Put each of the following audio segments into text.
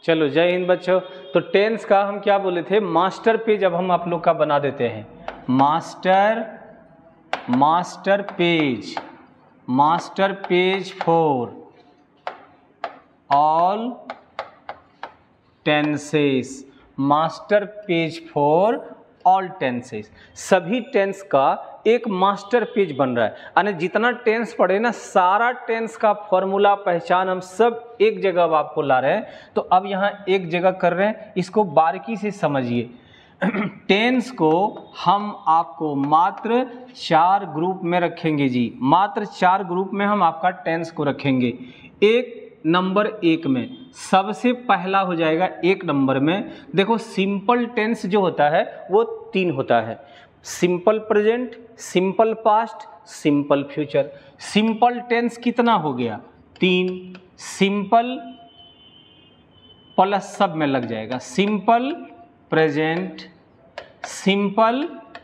चलो जय हिंद बच्चों। तो टेंस का हम क्या बोले थे, मास्टर पेज अब हम आप लोग का बना देते हैं। Master page for all tenses. Master page for all tenses, सभी टेंस का एक मास्टर पेज बन रहा है। यानी जितना टेंस पढ़े ना, सारा टेंस का फॉर्मूला पहचान हम सब एक जगह अब आपको ला रहे हैं। तो अब यहाँ एक जगह कर रहे हैं, इसको बारीकी से समझिए। टेंस को हम आपको मात्र 4 ग्रुप में रखेंगे जी, मात्र 4 ग्रुप में हम आपका टेंस को रखेंगे। नंबर 1 में सबसे पहला हो जाएगा 1 नंबर में, देखो सिंपल टेंस जो होता है वो 3 होता है, simple present, simple past, simple future. Simple tense कितना हो गया, 3। सिंपल प्लस सब में लग जाएगा, सिंपल प्रेजेंट, सिंपल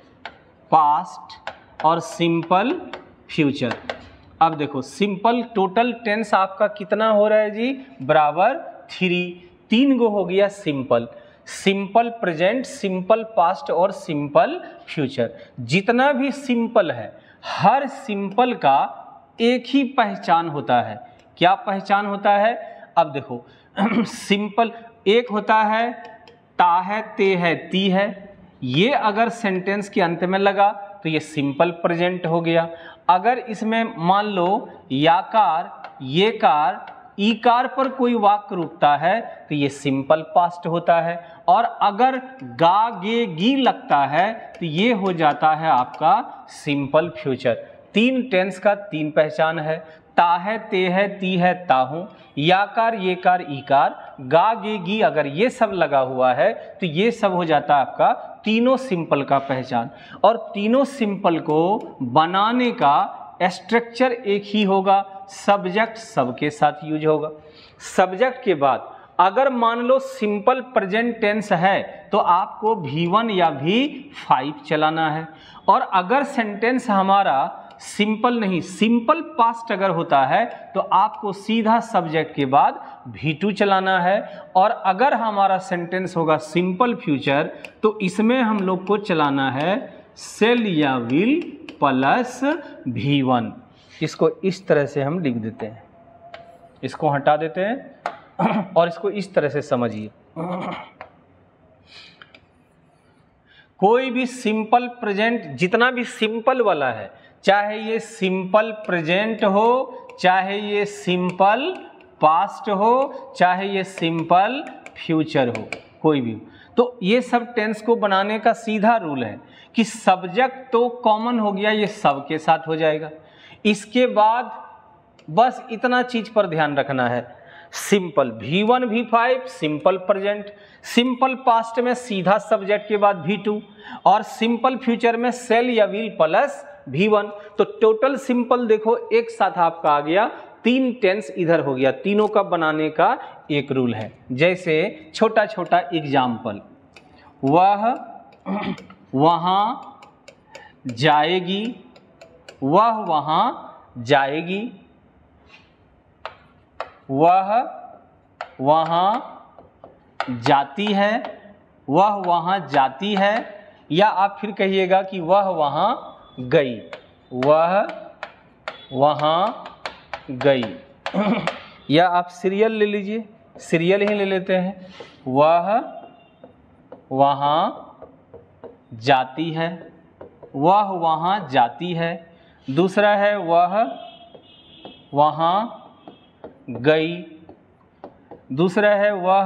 पास्ट और सिंपल फ्यूचर। अब देखो सिंपल टोटल टेंस आपका कितना हो रहा है जी, बराबर 3 गो हो गया simple, simple present, simple past और सिंपल फ्यूचर। जितना भी सिंपल है, हर सिंपल का एक ही पहचान होता है। क्या पहचान होता है, अब देखो सिंपल एक होता है ता है, ते है, ती है। ये अगर सेंटेंस के अंत में लगा तो ये सिंपल प्रेजेंट हो गया। अगर इसमें मान लो याकार, ये कार, ईकार पर कोई वाक्य रुकता है तो ये सिंपल पास्ट होता है। और अगर गा, गे, गी लगता है तो ये हो जाता है आपका सिंपल फ्यूचर। 3 टेंस का 3 पहचान है, ता है, ते है, ती है, ता हूँ, याकार, ये कार, ईकार, गा, गे, गी अगर ये सब लगा हुआ है तो ये सब हो जाता है आपका तीनों सिंपल का पहचान। और तीनों सिंपल को बनाने का स्ट्रक्चर एक ही होगा, सब्जेक्ट सबके साथ यूज होगा। सब्जेक्ट के बाद अगर मान लो सिंपल प्रेजेंट टेंस है तो आपको V1 या V5 चलाना है। और अगर सेंटेंस हमारा सिंपल नहीं, सिंपल पास्ट अगर होता है तो आपको सीधा सब्जेक्ट के बाद V2 चलाना है। और अगर हमारा सेंटेंस होगा सिंपल फ्यूचर तो इसमें हम लोग को चलाना है सेल या विल प्लस V1। इसको इस तरह से हम लिख देते हैं, इसको हटा देते हैं और इसको इस तरह से समझिए। कोई भी सिंपल प्रेजेंट, जितना भी सिंपल वाला है, चाहे ये सिंपल प्रेजेंट हो, चाहे ये सिंपल पास्ट हो, चाहे ये सिंपल फ्यूचर हो, कोई भी, तो ये सब टेंस को बनाने का सीधा रूल है कि सब्जेक्ट तो कॉमन हो गया, ये सबके साथ हो जाएगा। इसके बाद बस इतना चीज पर ध्यान रखना है, simple V1 V5 simple present, simple past में सीधा सब्जेक्ट के बाद V2 और सिंपल फ्यूचर में सेल या विल प्लस V1। तो टोटल सिंपल देखो एक साथ आपका आ गया, 3 टेंस इधर हो गया। तीनों का बनाने का एक रूल है। जैसे छोटा छोटा एग्जाम्पल, वह वहां जाएगी, वह वहां जाएगी, वह वहां जाती है, वह वहां जाती है। या आप फिर कहिएगा कि वह वहां गई, वह वहां गई। या आप सीरियल ले लीजिए, सीरियल ही ले लेते हैं, वह वहां जाती है, वह वहां जाती है। दूसरा है वह वहां गई, दूसरा है वह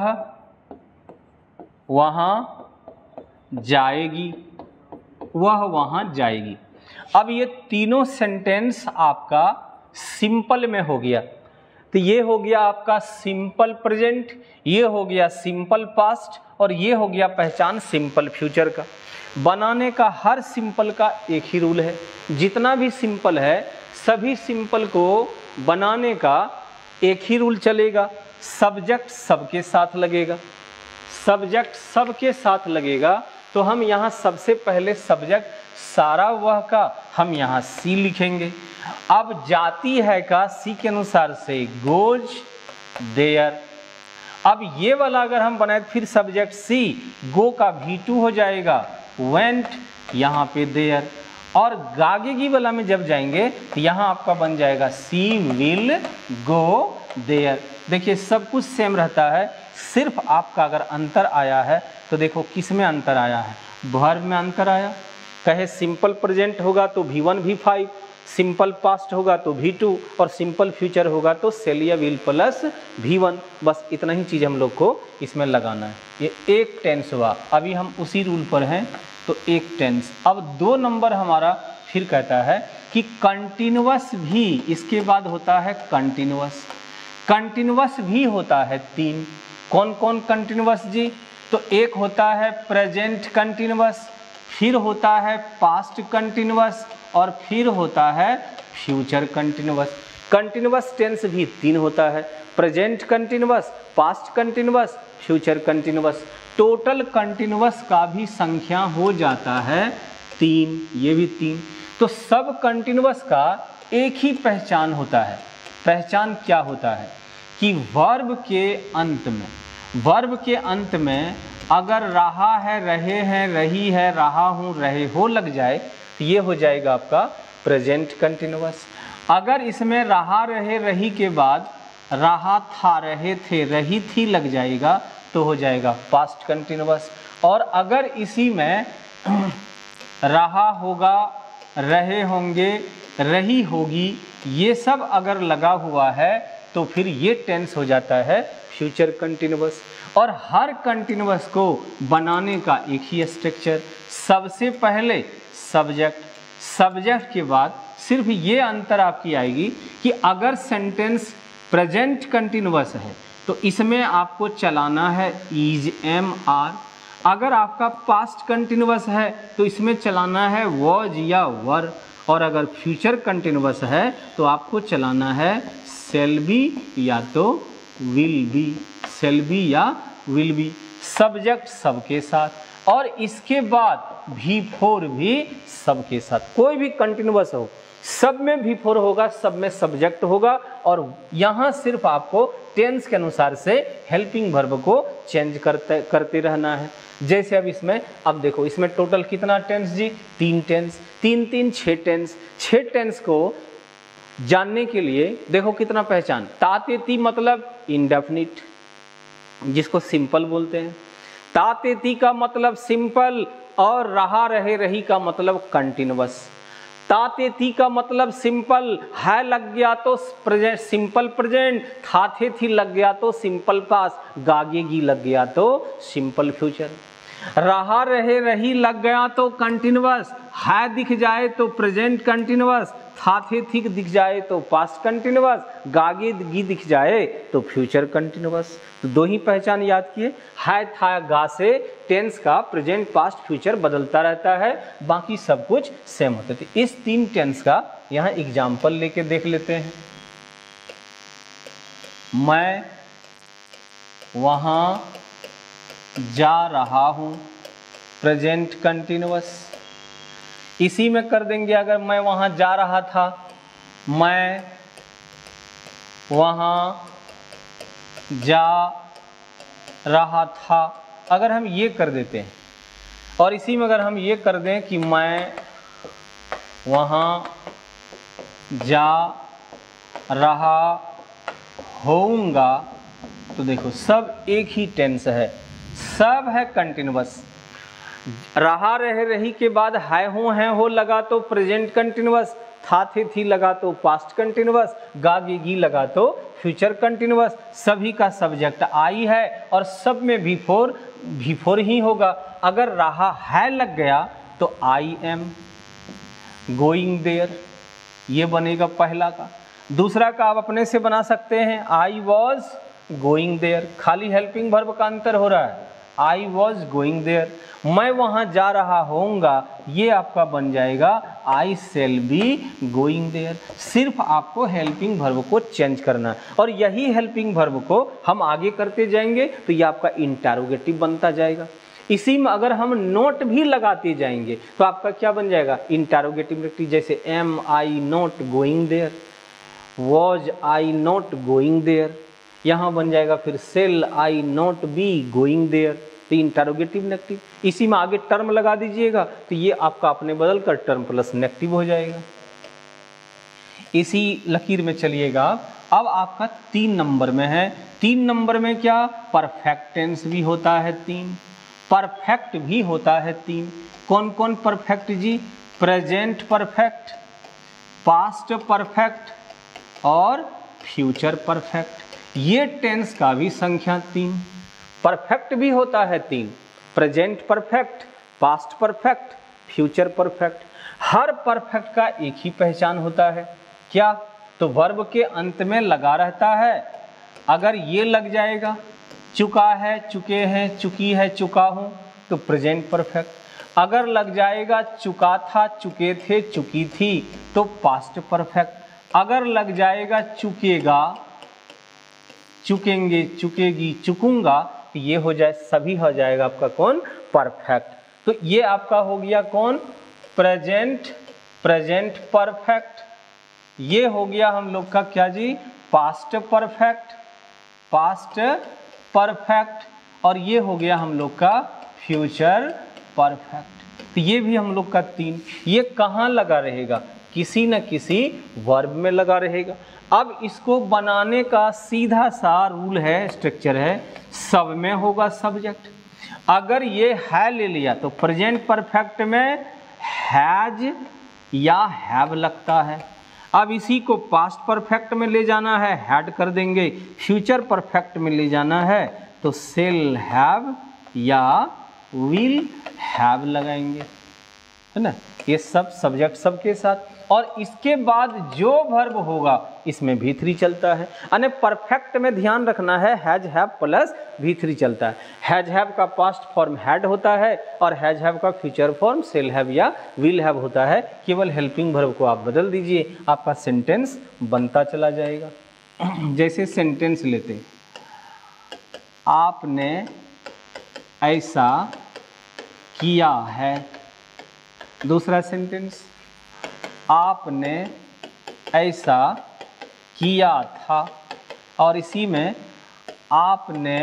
वहां जाएगी, वह वहां जाएगी। अब ये तीनों सेंटेंस आपका सिंपल में हो गया। तो ये हो गया आपका सिंपल प्रेजेंट, ये हो गया सिंपल पास्ट और ये हो गया पहचान सिंपल फ्यूचर का। बनाने का हर सिंपल का एक ही रूल है। जितना भी सिंपल है सभी सिंपल को बनाने का एक ही रूल चलेगा, सब्जेक्ट सबके साथ लगेगा, सब्जेक्ट सबके साथ लगेगा। तो हम यहाँ सबसे पहले सब्जेक्ट सारा वह का हम यहाँ सी लिखेंगे। अब जाती है का सी के अनुसार से गोज देयर। अब ये वाला अगर हम बनाए फिर सब्जेक्ट सी, गो का V2 हो जाएगा, वेंट यहाँ पे देयर, और गागेगी वाला में जब जाएंगे तो यहाँ आपका बन जाएगा सी विल गो देयर। देखिए सब कुछ सेम रहता है, सिर्फ आपका अगर अंतर आया है तो देखो किस में अंतर आया है, वर्ब में अंतर आया। कहे सिंपल प्रेजेंट होगा तो V1 V5, सिंपल पास्ट होगा तो V2, और सिंपल फ्यूचर होगा तो सेल या विल प्लस V1। बस इतना ही चीज़ हम लोग को इसमें लगाना है। ये एक टेंस हुआ, अभी हम उसी रूल पर हैं तो एक टेंस। अब 2 नंबर हमारा फिर कहता है कि कंटिन्यूअस भी इसके बाद होता है कंटिन्यूअस, कंटिन्यूअस भी होता है 3। कौन कौन कंटिन्यूअस जी? तो एक होता है प्रेजेंट कंटिन्यूअस, फिर होता है पास्ट कंटिन्यूअस, और फिर होता है फ्यूचर कंटिन्यूअस। कंटिन्यूअस टेंस भी 3 होता है, present continuous, past continuous, future continuous. Total continuous का भी संख्या हो जाता है 3, ये भी 3। तो सब कंटिन्यूअस का एक ही पहचान होता है। पहचान क्या होता है कि वर्ब के अंत में, वर्ब के अंत में अगर रहा है, रहे हैं, रही है, रहा हूँ, रहे हो लग जाए तो ये हो जाएगा आपका प्रेजेंट कंटिन्यूअस। अगर इसमें रहा, रहे, रही के बाद रहा था, रहे थे, रही थी लग जाएगा तो हो जाएगा पास्ट कंटिन्यूअस। और अगर इसी में रहा होगा, रहे होंगे, रही होगी, ये सब अगर लगा हुआ है तो फिर ये टेंस हो जाता है फ्यूचर कंटिन्यूअस। और हर कंटिन्यूअस को बनाने का एक ही स्ट्रक्चर, सबसे पहले सब्जेक्ट, सब्जेक्ट के बाद सिर्फ ये अंतर आपकी आएगी कि अगर सेंटेंस प्रेजेंट कंटिन्यूअस है तो इसमें आपको चलाना है इज, एम, आर। अगर आपका पास्ट कंटिन्यूअस है तो इसमें चलाना है वॉज या वर, और अगर फ्यूचर कंटिन्यूअस है तो आपको चलाना है शैल बी या तो विल बी, शैल बी या विल बी। सब्जेक्ट सबके साथ, और इसके बाद V4 भी सबके साथ। कोई भी कंटिन्यूअस हो सब में V4 होगा, सब में सब्जेक्ट होगा, और यहाँ सिर्फ आपको टेंस के अनुसार से हेल्पिंग वर्ब को चेंज करते रहना है। जैसे अब इसमें, अब देखो इसमें टोटल कितना टेंस जी? 3 टेंस, 3 3 6 टेंस। 6 टेंस को जानने के लिए देखो कितना पहचान। तातेती मतलब इंडेफिनिट, जिसको सिंपल बोलते हैं। तातेती का मतलब सिंपल, और रहा, रहे, रही का मतलब कंटिन्यूअस। तातेती का मतलब सिंपल, है लग गया तो प्रेजेंट, सिंपल प्रेजेंट, थाथे थी लग गया तो सिंपल पास्ट, गागेगी लग गया तो सिंपल फ्यूचर। रहा, रहे, रही लग गया तो कंटिन्यूअस, है दिख जाए तो प्रेजेंट कंटिन्यूअस, थाथे थी दिख जाए तो पास्ट कंटिन्यूअस, गागेगी दिख जाए तो फ्यूचर कंटिन्यूअस। तो 2 ही पहचान याद किए। है, था, गा से टेंस का प्रेजेंट, पास्ट, फ्यूचर बदलता रहता है, बाकी सब कुछ सेम होते थे। इस 3 टेंस का यहाँ एग्जाम्पल लेके देख लेते हैं। मैं वहाँ जा रहा हूँ, प्रेजेंट कंटिन्यूअस। इसी में कर देंगे, अगर मैं वहाँ जा रहा था, मैं वहाँ जा रहा था, अगर हम ये कर देते हैं, और इसी में अगर हम ये कर दें कि मैं वहाँ जा रहा होऊंगा, तो देखो सब एक ही टेंस है, सब है कंटिन्यूअस। रहा, रहे, रही के बाद है, हूँ, हैं, हो लगा तो प्रेजेंट कंटिन्यूअस, था, थे, थी लगा तो पास्ट कंटिन्यूअस, गागेगी लगा तो फ्यूचर कंटिन्यूअस। सभी का सब्जेक्ट आई है, और सब में V4 ही होगा। अगर रहा है लग गया तो आई एम गोइंग देयर, ये बनेगा पहला का। दूसरा का आप अपने से बना सकते हैं, आई वॉज गोइंग देयर, खाली हेल्पिंग वर्ब का अंतर हो रहा है, आई वॉज गोइंग देयर। मैं वहाँ जा रहा होऊंगा, ये आपका बन जाएगा I shall be going there. सिर्फ आपको हेल्पिंग वर्ब को चेंज करना है, और यही हेल्पिंग वर्ब को हम आगे करते जाएंगे तो ये आपका इंटरोगेटिव बनता जाएगा। इसी में अगर हम नोट भी लगाते जाएंगे तो आपका क्या बन जाएगा? इंटरोगेटिव। जैसे am I not going there, was I not going there, यहाँ बन जाएगा फिर shall I not be going there, तो इंटरोगेटिव नेगेटिव, इसी में आगे टर्म लगा दीजिएगा तो ये आपका अपने बदल कर टर्म प्लस नेगेटिव हो जाएगा। इसी लकीर में चलिएगा, अब आपका 3 नंबर में है। 3 नंबर में क्या, परफेक्ट टेंस भी होता है 3, परफेक्ट भी होता है 3। कौन कौन परफेक्ट जी, प्रेजेंट परफेक्ट, पास्ट परफेक्ट और फ्यूचर परफेक्ट। ये टेंस का भी संख्या 3। परफेक्ट भी होता है 3, present perfect, past perfect, future perfect. हर परफेक्ट का एक ही पहचान होता है, क्या, तो वर्ब के अंत में लगा रहता है। अगर ये लग जाएगा, चुका है, चुके हैं, चुकी है, चुका हूं, तो प्रेजेंट परफेक्ट। अगर लग जाएगा चुका था, चुके थे, चुकी थी, तो पास्ट परफेक्ट। अगर लग जाएगा चुकेगा, चुकेंगे, चुकेगी, चुकूंगा, तो ये हो जाए, सभी हो जाएगा आपका कौन, परफेक्ट। तो ये आपका हो गया कौन, प्रेजेंट, प्रेजेंट परफेक्ट। ये हो गया हम लोग का क्या जी, पास्ट परफेक्ट, पास्ट परफेक्ट। और ये हो गया हम लोग का फ्यूचर परफेक्ट। तो ये भी हम लोग का 3। ये कहाँ लगा रहेगा, किसी न किसी वर्ब में लगा रहेगा। अब इसको बनाने का सीधा सा रूल है, स्ट्रक्चर है, सब में होगा सब्जेक्ट। अगर ये है ले लिया तो प्रेजेंट परफेक्ट में हैज या हैव लगता है। अब इसी को पास्ट परफेक्ट में ले जाना है, हैड कर देंगे। फ्यूचर परफेक्ट में ले जाना है तो शेल हैव या विल हैव लगाएंगे, है ना। ये सब सब्जेक्ट सबके साथ। और इसके बाद जो वर्ब होगा इसमें V3 चलता है, यानी परफेक्ट में ध्यान रखना है हैज हैव प्लस V3 चलता है। हैज हैव का पास्ट फॉर्म हैड होता है और हैज हैव का फ्यूचर फॉर्म शेल हैव या विल हैव होता है। केवल हेल्पिंग वर्ब को आप बदल दीजिए, आपका सेंटेंस बनता चला जाएगा। जैसे सेंटेंस लेते, आपने ऐसा किया है। दूसरा सेंटेंस, आपने ऐसा किया था। और इसी में आपने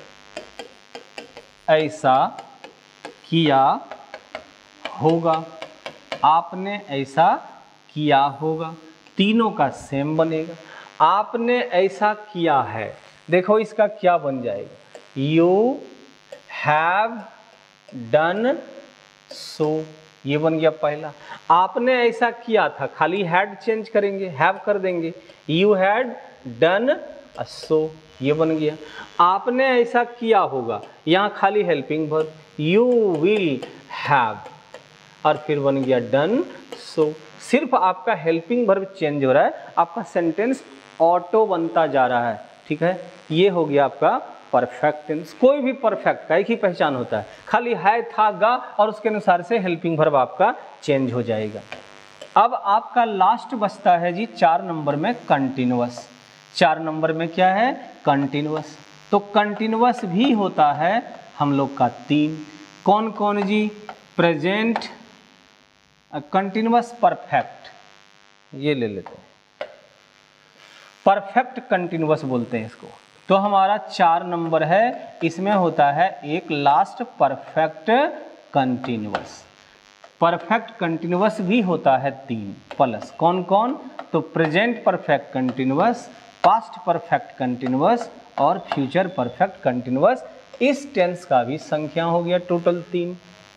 ऐसा किया होगा, आपने ऐसा किया होगा, तीनों का सेम बनेगा। आपने ऐसा किया है, देखो इसका क्या बन जाएगा, यू हैव डन सो, ये बन गया पहला। आपने ऐसा किया था, खाली हैड चेंज करेंगे, हैव कर देंगे, यू हैड डन सो, ये बन गया। आपने ऐसा किया होगा, यहाँ खाली helping verb, you will have, और फिर बन गया डन सो। सिर्फ आपका हेल्पिंग वर्ब चेंज हो रहा है, आपका सेंटेंस ऑटो बनता जा रहा है, ठीक है। ये हो गया आपका परफेक्ट टेंस। कोई भी परफेक्ट का एक ही पहचान होता है, खाली है, था, गा, और उसके अनुसार से हेल्पिंग वर्ब आपका चेंज हो जाएगा। अब आपका लास्ट बचता है जी 4 नंबर में कंटिन्यूअस। 4 नंबर में क्या है, कंटिन्यूअस। तो कंटिन्यूअस भी होता है हम लोग का 3। कौन कौन जी, प्रेजेंट कंटिन्यूअस परफेक्ट, ये ले लेते हैं, परफेक्ट कंटिन्यूअस बोलते हैं इसको। तो हमारा 4 नंबर है, इसमें होता है एक last perfect continuous. Perfect continuous भी होता है 3 प्लस, कौन कौन, तो present perfect continuous, past perfect continuous और फ्यूचर परफेक्ट कंटिन्यूअस। इस टेंस का भी संख्या हो गया टोटल 3।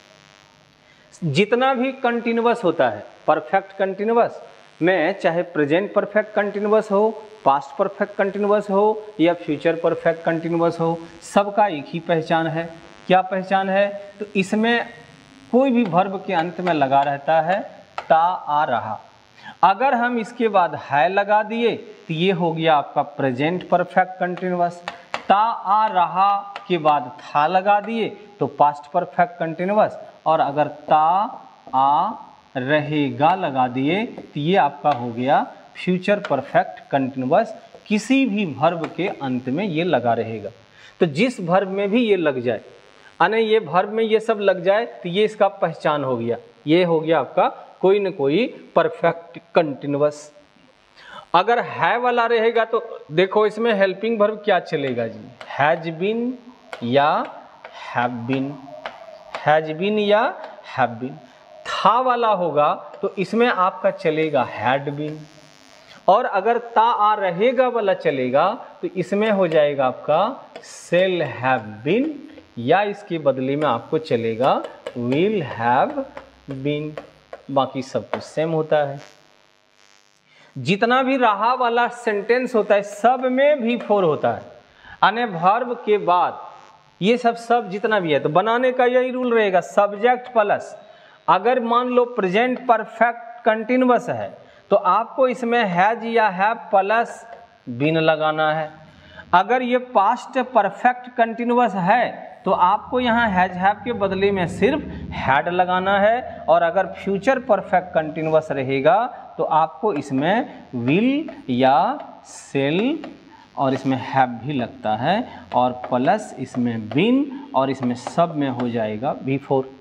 जितना भी कंटिन्यूअस होता है परफेक्ट कंटिन्यूअस में, चाहे प्रेजेंट परफेक्ट कंटिन्यूअस हो, पास्ट परफेक्ट कंटिन्यूअस हो या फ्यूचर परफेक्ट कंटिन्यूअस हो, सबका एक ही पहचान है। क्या पहचान है, तो इसमें कोई भी वर्ब के अंत में लगा रहता है ता, आ, रहा। अगर हम इसके बाद है लगा दिए तो ये हो गया आपका प्रेजेंट परफेक्ट कंटिन्यूअस। ता, आ, रहा के बाद था लगा दिए तो पास्ट परफेक्ट कंटिन्यूअस। और अगर ता, आ, रहेगा लगा दिए तो ये आपका हो गया फ्यूचर परफेक्ट कंटिन्यूअस। किसी भी वर्ब के अंत में ये लगा रहेगा। तो जिस वर्ब में भी ये लग जाए, यानी ये वर्ब में ये सब लग जाए, तो ये इसका पहचान हो गया, ये हो गया आपका कोई न कोई परफेक्ट कंटिन्यूअस। अगर है वाला रहेगा तो देखो इसमें हेल्पिंग वर्ब क्या चलेगा जी, हैज बीन या हैव बीन, हैज बीन या हैव बीन। था वाला होगा तो इसमें आपका चलेगा हैड बीन, और अगर ता आ रहेगा वाला चलेगा तो इसमें हो जाएगा आपका शेल हैव बीन, या इसके बदले में आपको चलेगा विल हैव बीन। बाकी सब कुछ सेम होता है। जितना भी रहा वाला सेंटेंस होता है सब में भी फोर होता है, यानी वर्ब के बाद ये सब जितना भी है तो बनाने का यही रूल रहेगा, सब्जेक्ट प्लस। अगर मान लो प्रेजेंट परफेक्ट कंटिन्यूअस है तो आपको इसमें हैज या हैव प्लस बीन लगाना है। अगर ये पास्ट परफेक्ट कंटिन्यूअस है तो आपको यहाँ हैज हैव के बदले में सिर्फ हैड लगाना है, और अगर फ्यूचर परफेक्ट कंटिन्यूअस रहेगा तो आपको इसमें विल या शेल और इसमें हैव भी लगता है, और प्लस इसमें बीन, और इसमें सब में हो जाएगा बिफोर।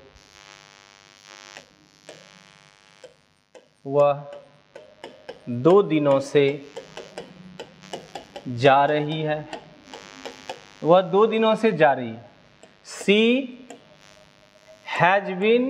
वह 2 दिनों से जा रही है, वह 2 दिनों से जा रही है। She has been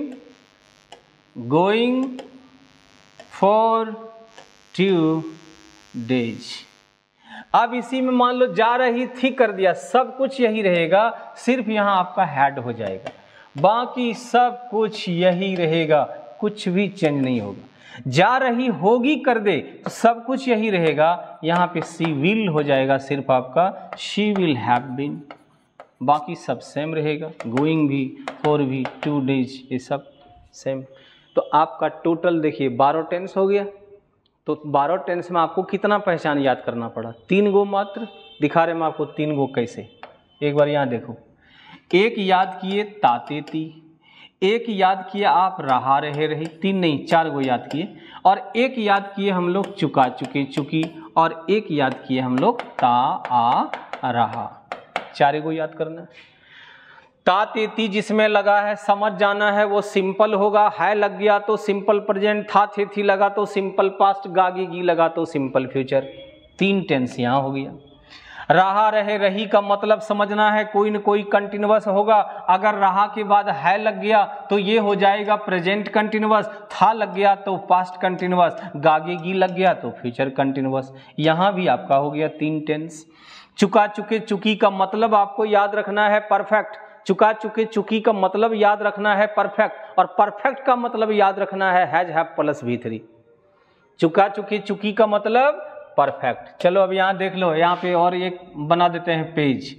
going for 2 days। अब इसी में मान लो जा रही थी कर दिया, सब कुछ यही रहेगा, सिर्फ यहाँ आपका हैड हो जाएगा, बाकी सब कुछ यही रहेगा, कुछ भी चेंज नहीं होगा। जा रही होगी कर दे तो सब कुछ यही रहेगा, यहाँ पे सी विल हो जाएगा, सिर्फ आपका शी विल हैव बीन, बाकी सब सेम रहेगा, गोइंग भी, फॉर भी, 2 days ये सब सेम। तो आपका टोटल देखिए 12 टेंस हो गया। तो 12 टेंस में आपको कितना पहचान याद करना पड़ा, 3 गो मात्र। दिखा रहे मैं आपको 3 गो कैसे, एक बार यहाँ देखो। एक याद किए ताते ती, एक याद किए आप रहा रहे रही, 3 नहीं 4 गो याद किए, और एक याद किए हम लोग चुका चुके चुकी, और एक याद किए हम लोग ता आ रहा, 4 गो याद करना। ता ते ती जिसमें लगा है समझ जाना है, वो सिंपल होगा, है लग गया तो सिंपल प्रेजेंट, था थे थी लगा तो सिंपल पास्ट, गा गी गी लगा तो सिंपल फ्यूचर। 3 टेंस यहाँ हो गया। रहा रहे रही का मतलब समझना है, कोई न कोई कंटिन्यूअस होगा। अगर रहा के बाद है लग गया तो ये हो जाएगा प्रेजेंट कंटिन्यूअस, था लग गया तो पास्ट कंटिन्यूअस, गागेगी लग गया तो फ्यूचर कंटिन्यूअस। यहाँ भी आपका हो गया 3 टेंस। चुका चुके चुकी का मतलब आपको याद रखना है परफेक्ट, चुका चुके चुकी का मतलब याद रखना है परफेक्ट, और परफेक्ट का मतलब याद रखना है हैज हैव प्लस V3। चुका चुके चुकी का मतलब परफेक्ट। चलो अब यहाँ देख लो, यहाँ पे और एक बना देते हैं पेज।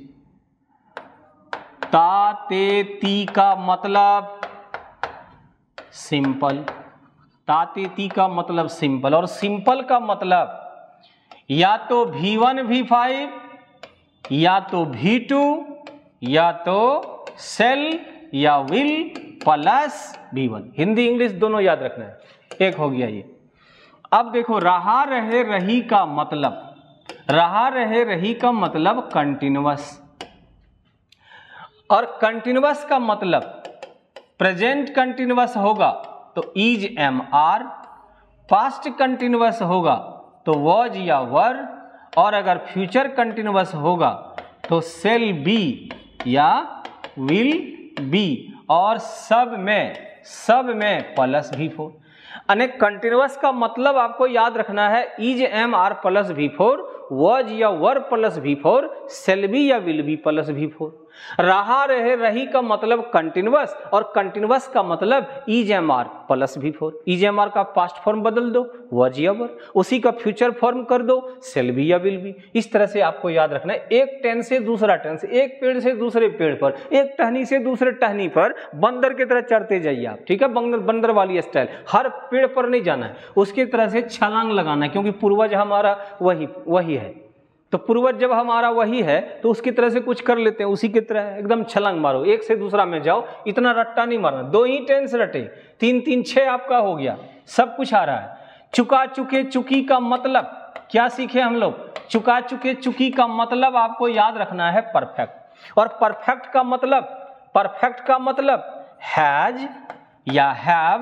ता ते ती का मतलब सिंपल, ता ते ती का मतलब सिंपल, और सिंपल का मतलब या तो V1 V5 या तो V2 या तो सेल या will plus V1। Hindi English दोनों याद रखना है। एक हो गया ये। अब देखो रहा रहे रही का मतलब, रहा रहे रही का मतलब कंटिन्यूअस, और कंटिन्यूअस का मतलब प्रेजेंट कंटिन्यूअस होगा तो is am are, past continuous होगा तो वॉज या वर, और अगर फ्यूचर कंटिन्यूअस होगा तो सेल बी या विल बी, और सब में प्लस V4। अनेक कंटिन्यूअस का मतलब आपको याद रखना है is am are plus V4, was या were plus V4, shall be या विल बी प्लस V4। रहा रहे रही का मतलब कंटिन्यूअस, और कंटिन्यूअस का मतलब is am are plus V4। Is am are का पास्ट फॉर्म बदल दो वॉज या वर, उसी का फ्यूचर फॉर्म कर दो सेल बी या विल बी। इस तरह से आपको याद रखना है। एक टेंस से दूसरा टेंस, एक पेड़ से दूसरे पेड़ पर, एक टहनी से दूसरे टहनी पर, बंदर की तरह चढ़ते जाइए आप, ठीक है, बंदर वाली स्टाइल। हर पेड़ पर नहीं जाना है, उसकी तरह से छलांग लगाना है, क्योंकि पूर्वज हमारा वही है। तो पूर्वज जब हमारा वही है तो उसकी तरह से कुछ कर लेते हैं, उसी की तरह एकदम छलांग मारो, एक से दूसरा में जाओ, इतना रट्टा नहीं मारना। 2 ही टेंस रटे, 3 3 6 आपका हो गया, सब कुछ आ रहा है। चुका चुके चुकी का मतलब क्या सीखे हम लोग? चुका चुके चुकी का मतलब आपको याद रखना है परफेक्ट, और परफेक्ट का मतलब हैज या हैव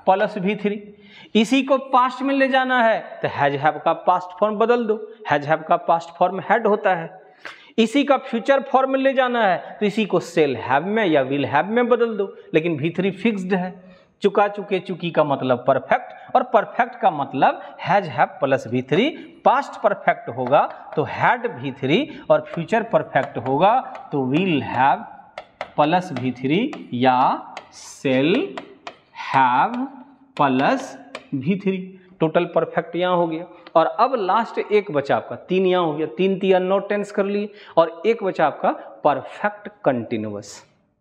प्लस V3। इसी को पास्ट में ले जाना है तो हैज हैव का पास्ट फॉर्म बदल दो, हैज हैव का पास्ट फॉर्म हैड होता है। इसी का फ्यूचर फॉर्म में ले जाना है तो इसी को शेल हैव में या विल हैव में बदल दो, लेकिन V3 फिक्स्ड है। चुका चुके चुकी का मतलब परफेक्ट, और परफेक्ट का मतलब has have plus V3। Past perfect होगा तो हैड V3 और फ्यूचर परफेक्ट होगा तो विल हैव प्लस V3 या shall have plus V3। Total perfect यहाँ हो गया। और अब लास्ट एक बचा आपका, 3 यहाँ हो गया, 3 तीन नो टेंस कर लिए, और एक बचा आपका परफेक्ट कंटिन्यूअस।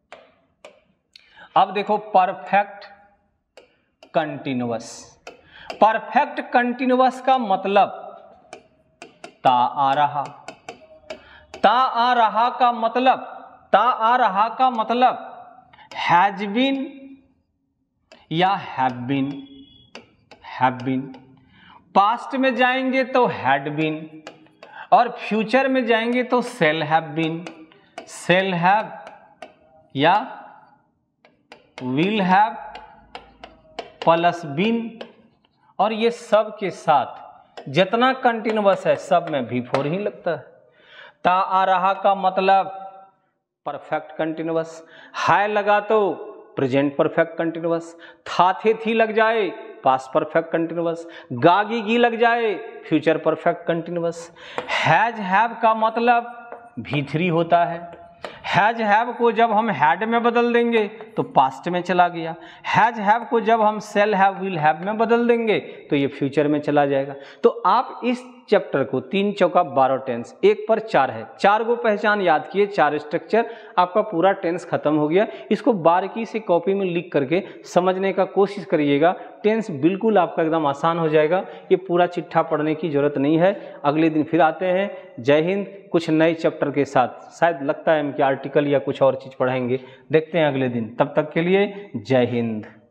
अब देखो परफेक्ट कंटिन्यूअस। परफेक्ट कंटिन्यूअस का मतलब ता आ रहा, ता आ रहा का मतलब, ता आ रहा का मतलब हैज बीन या have been, have been. Past में जाएंगे तो हैड बीन, और फ्यूचर में जाएंगे तो shall have been, shall have या विल हैव प्लस बीन। और ये सब के साथ जितना कंटिन्यूअस है सब में V4 ही लगता है। ता आ रहा का मतलब परफेक्ट कंटिन्यूअस, है लगा तो प्रेजेंट परफेक्ट कंटिन्यूअस, था थे थी लग जाए पास्ट परफेक्ट कंटिन्यूअस, गागी गी लग जाए future perfect continuous. Has have का मतलब V3 होता है। हैज हैव को जब हम हैड में बदल देंगे तो पास्ट में चला गया, हैज हैव को जब हम शेल हैव विल हैव में बदल देंगे तो ये फ्यूचर में चला जाएगा। तो आप इस चैप्टर को 3 चौका 12 टेंस, 1 पर 4 है, 4 को पहचान याद किए, 4 स्ट्रक्चर, आपका पूरा टेंस खत्म हो गया। इसको बारीकी से कॉपी में लिख करके समझने का कोशिश करिएगा, टेंस बिल्कुल आपका एकदम आसान हो जाएगा। ये पूरा चिट्ठा पढ़ने की जरूरत नहीं है। अगले दिन फिर आते हैं। जय हिंद। कुछ नए चैप्टर के साथ, शायद लगता है कि आर्टिकल या कुछ और चीज़ पढ़ाएंगे, देखते हैं अगले दिन। तब तक के लिए जय हिंद।